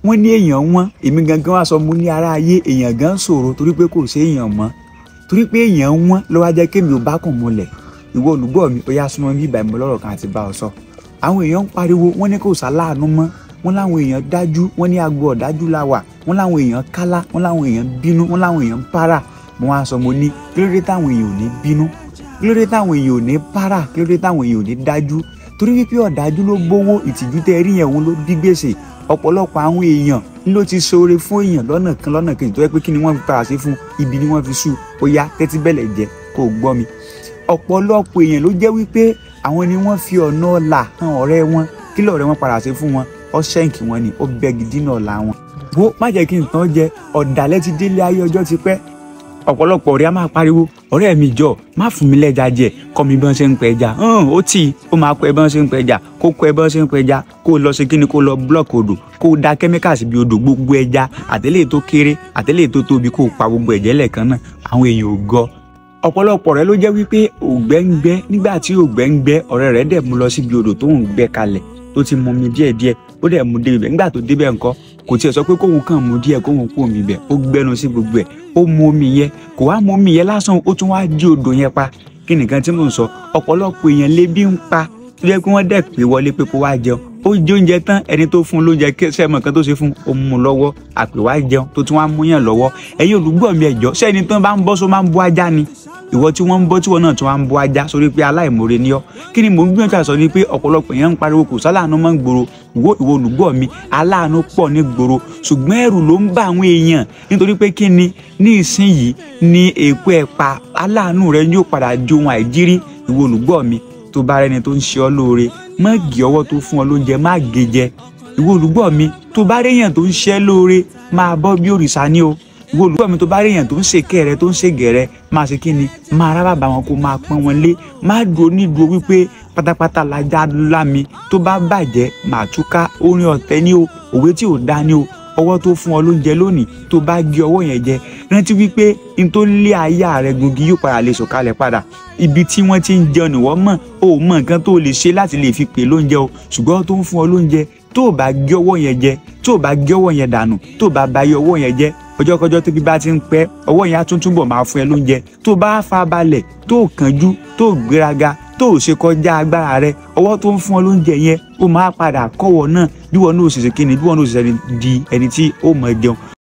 wọ́n ní èèyàn wọn èmi gangan wá sọ mo ní ara ayé èèyàn gan ṣòro torí pé kò sí èèyàn mọ́ torí pé èèyàn wọn ló wá jẹ́ kémi ò bá kàn mọ́lẹ̀ ìwọ olùgbọ́ mi ó yá súnmọ́ bí ìbàmọ́ lọ́rọ̀ kan àti bá ọ sọ àwọn èèyàn ń pariwo wọ́n ní kò sáláàánú mọ́ wọ́n láwọn èèyàn dájú wọ́n ní agbo ọ̀dájú la wà wọ́n láwọn èèyàn kálá wọ́n láwọn èèyàn bínú wọ́n láwọn èèyàn para mo wá sọ mo ní kí ló dé táwọn èèyàn ò ní bínú kí ló dé táwọn èèyàn ò ní para kí ló dé táwọn èèyàn ò ní dájú torí wípé ọ̀dájú ló gbówó ìtìjú tẹ́ rí yẹn òun ló bí gbèsè ọ̀pọ̀lọpọ̀ àwọn èèyàn ló ti ṣoore fún èèyàn lọ́nà kejì tó yẹ pé kí ni wọ́n fi para sí fún ibi ni wọ́n fi sú ó yá tẹ́tí bẹ̀lẹ̀ jẹ́ kó gbọ́ mi ọ̀pọ̀lọpọ̀ èèyàn ló jẹ́ wípé àwọn ni wọ́n fi ọ̀nà ọ̀la hàn ọ̀rẹ́ wọn kí lọ́ọ̀rẹ́ wọn para sí fún wọn ó ṣẹ́ǹkì wọn ni ó bẹ́gi dínà ọ̀la wọn. wo má jẹ́ kí n tán jẹ ọ̀dàlẹ̀ ti délé ayé ọjọ́ ti pẹ́ ọ̀pọ̀lọpọ̀ ọ̀rẹ́ a máa pariwo ọ̀rẹ́ mi jọ má fún mi lẹ́ja jẹ kọ́ mi bí wọ́n ṣe ń pẹja ó tì í ó máa kọ́ ẹ bí wọ́n ṣe ń pẹja kó kọ́ ẹ bí wọ́n ṣe ń pẹja kó lọ ṣe kíni kó lọ blọọkì odò kó da kẹ́míkà síbi odò gbogbo ẹja àtẹ́lẹ̀ tó kéré àtẹ́lẹ̀ tó tóbi kó pa gbogbo ẹ̀jẹ̀ lẹ́ẹ̀kan náà àwọn èèyàn ò gọ ọ̀pọ̀lọpọ̀ rẹ̀ ló jẹ́ wípé ògbẹ́ ń gbẹ́ nígbà tí ògbẹ́ ń gbẹ́ ọ̀rẹ́ rẹ̀ dẹ̀ mú lọ síbi odò tó ń gbẹ́ kalẹ̀ tó ti mú mi díẹ̀díẹ̀ ó dẹ̀ mú débẹ̀ nígbà tó débẹ̀ ńkọ́ kò tiẹ̀ sọ pé kóun kàn mú díẹ̀ kóun kú omi bẹ̀ ó gbẹ́nu sí gbogbo ẹ̀ ó mú omi yẹn kò wá mú omi yẹn lásán ó tún wá jí odò yẹn pa kí nìkan tí mò ń sọ ọ̀pọ̀lọpọ̀ èèyàn lébi ń pa tó jẹ́ pé wọ́n dẹ̀ pé wọlé pé kó wá jẹun ó jẹ oúnjẹ tán ẹni tó fún lóúnjẹ sẹ́mọ̀ kan tó ṣe fún ó mú lọ́wọ́ àpè wá jẹun tó tún wá mú yàn lọ́wọ́ ẹ̀yin olùgbọ́ mi ẹ̀jọ́ sẹ́ni tó bá ń bọ́ só máa ń bọ́ ajá ni ìwọ tí wọ́n ń bọ́ tí wọ́n náà tún wá ń bọ́ ajá sórí pé aláìmoore ni ọ́ kí ni mò ń gbìyànjú àṣọ ni pé ọ̀pọ̀lọpọ̀ èèyàn ń pariwo kò sáláàánú mọ́ ń gbòòrò ìwọ olùgbọ́ mi aláàánú pọ̀ ní gbòòrò ṣùgbọ́n ẹ̀rù ló ń bá àwọn èèyàn nítorí pé kí ni ní ìsinyìí ni èpo ẹ̀pà aláàánú rẹ yóò padà di ohun àìjírí ìwọ olùgbọ́ mi tó bá rẹni tó ń ṣe ọ́ lóore má gé ọwọ́ tó fún ọ lóúnjẹ má gé jẹ ìwọ olùgbọ́ mi tó bá réyàn tó ń ṣe lóore máa bọ́ bí òrìṣà ni o ìwọ olùgbọ́ mi tó bá réyàn tó ń ṣe kẹ́rẹ́ tó ń ṣe gẹ̀rẹ́ máa ṣe kí ni máa rá bàbá wọn kó máa pọ́n wọn lé má dúró nídúró wípé pátápátá lajá lámi tó bá bàjẹ́ máa túká orin ọ̀tẹ̀ ni o òwe tí ò dá ni o ọwọ́ tó fún ọ lóúnjẹ lónìí tó bá gé ọwọ́ yẹn jẹ rántí wípé n tó lé aya rẹ gungi yóò padà lè sọ̀kalẹ̀ padà ibi tí wọ́n ti ń jẹun nìwọ mọ̀ o mọ nǹkan tó lè ṣe láti lè fi pè lóúnjẹ o ṣùgbọ́n tó ń fún ọ lóúnjẹ tó bá gé ọwọ́ yẹn jẹ tó bá gé ọwọ́ yẹn dànù tó bá bayé ọwọ́ yẹn jẹ ọjọ́kọjọ́ tó bí bá ti ń pẹ́ ọwọ́ yẹn á tún túbọ̀ máa fún ẹ lóúnjẹ tó bá fa balẹ̀ tó kánjú tó gbéraga tó ṣe kọjá agbára rẹ ọwọ́ tó ń fún ọ lóúnjẹ yẹn ó máa padà kọ́wọ́ náà bí wọn náà ṣe ṣe kíni bí wọn náà ṣe di ẹni tí ó mọ̀ jẹun